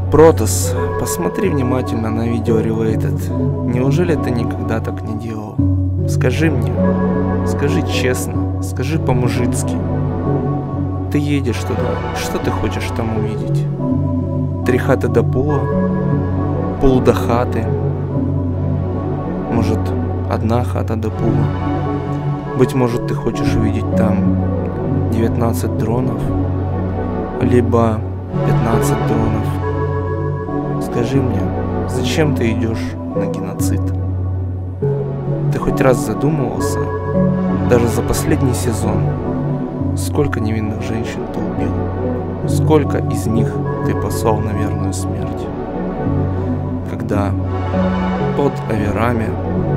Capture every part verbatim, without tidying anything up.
Протас, посмотри внимательно на видео Related. Неужели ты никогда так не делал? Скажи мне, скажи честно, скажи по-мужицки. Ты едешь туда, что ты хочешь там увидеть? Три хаты до пола? Пол до хаты? Может, одна хата до пола? Быть может, ты хочешь увидеть там девятнадцать дронов? Либо пятнадцать дронов? Скажи мне, зачем ты идешь на геноцид? Ты хоть раз задумывался, даже за последний сезон, сколько невинных женщин ты убил? Сколько из них ты послал на верную смерть? Когда под оверами,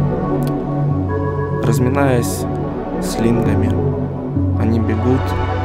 разминаясь с лингами, они бегут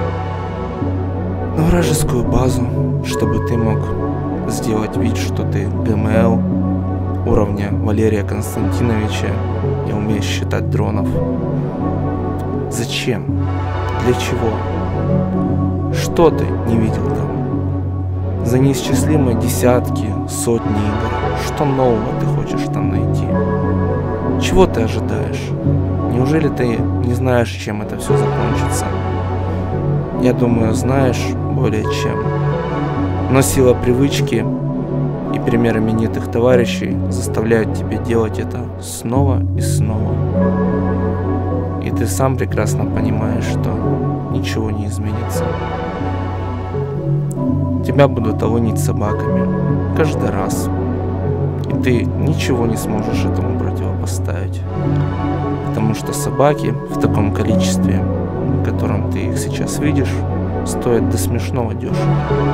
на вражескую базу, чтобы ты мог сделать вид, что ты ГМЛ уровня Валерия Константиновича и умеешь считать дронов. Зачем? Для чего? Что ты не видел там? За неисчислимые десятки, сотни игр, что нового ты хочешь там найти? Чего ты ожидаешь? Неужели ты не знаешь, чем это все закончится? Я думаю, знаешь более чем. Но сила привычки и пример именитых товарищей заставляют тебя делать это снова и снова. И ты сам прекрасно понимаешь, что ничего не изменится. Тебя будут алунить собаками каждый раз. И ты ничего не сможешь этому противопоставить. Потому что собаки в таком количестве, в котором ты их сейчас видишь, стоят до смешного дешево.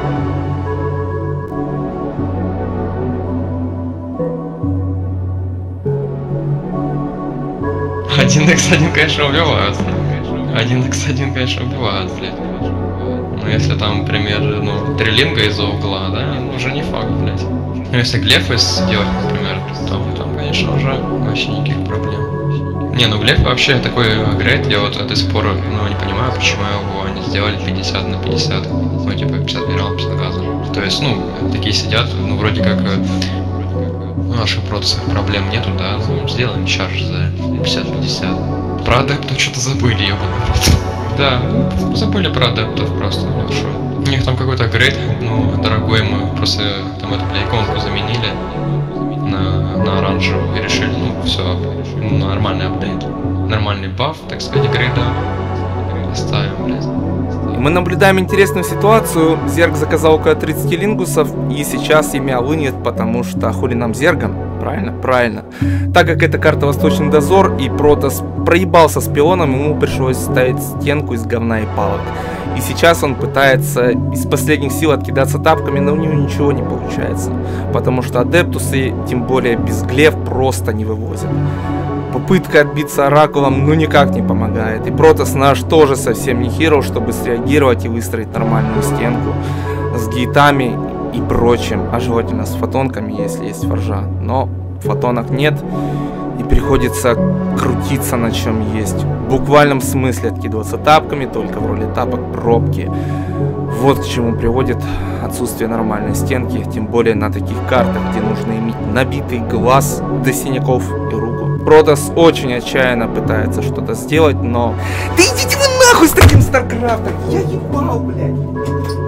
один икс один, конечно, убивают. один икс один, конечно, убивают, блядь. Но если там, например, ну, трилинга из-за угла, да, уже не факт, блядь. Но если глефы сделать, например, то там, конечно, уже вообще никаких проблем. Не, ну глеф вообще такой апгрейд, я вот до сих пор, ну, не понимаю, почему его не сделали пятьдесят на пятьдесят. Ну, типа пятьдесят минералов, пятьдесят газа. То есть, ну, такие сидят, ну, вроде как в наших процессах проблем нету, да, ну, сделаем чардж за пятьдесят пятьдесят. Про адептов что-то забыли, ебаный рот. Да, забыли про адептов просто, хорошо. У них там какой-то апгрейд, ну, дорогой, мы просто там эту, бля, иконку заменили на, на оранжевую и решили, ну, все, нормальный апдейт. Нормальный баф, так сказать, грейда. Оставим, блядь. Мы наблюдаем интересную ситуацию. Зерг заказал около тридцати лингусов, и сейчас ими алынет, потому что хули нам зергом? Правильно? Правильно. Так как это карта Восточный дозор, и Протас проебался с пилоном, ему пришлось ставить стенку из говна и палок. И сейчас он пытается из последних сил откидаться тапками, но у него ничего не получается. Потому что адептусы, тем более без глеф, просто не вывозят. Попытка отбиться оракулом ну никак не помогает. И Протас наш тоже совсем не хиро, чтобы среагировать и выстроить нормальную стенку с гейтами и прочим. А желательно с фотонками, если есть форжа. Но фотонок нет. И приходится крутиться на чем есть. В буквальном смысле откидываться тапками, только в роли тапок пробки. Вот к чему приводит отсутствие нормальной стенки. Тем более на таких картах, где нужно иметь набитый глаз до синяков и руку. Протас очень отчаянно пытается что-то сделать, но... Да идите вы нахуй с таким Старкрафтом! Я ебал, блядь!